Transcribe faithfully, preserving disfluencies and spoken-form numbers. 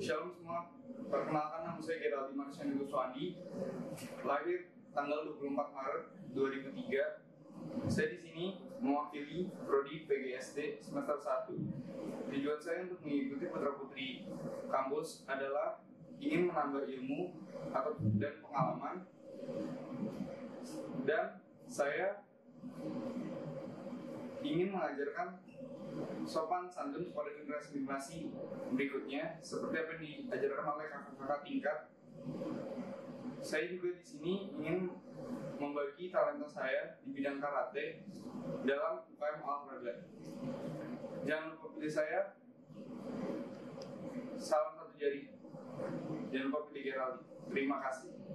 Shalom semua, perkenalkan nama saya Geraldi Marcian Guswandi, lahir tanggal dua puluh empat Maret dua ribu tiga. Saya di sini mewakili Prodi P G S D semester satu. Tujuan saya untuk mengikuti putra-putri kampus adalah ingin menambah ilmu atau dan pengalaman, dan saya ingin mengajarkan sopan santun kepada generasi-generasi berikutnya seperti apa yang diajarkan oleh kakak-kakak tingkat. Saya juga di sini ingin membagi talenta saya di bidang karate dalam U K M olahraga. Jangan lupa pilih saya. Salam satu jari. Jangan lupa pilih Geraldi. Terima kasih.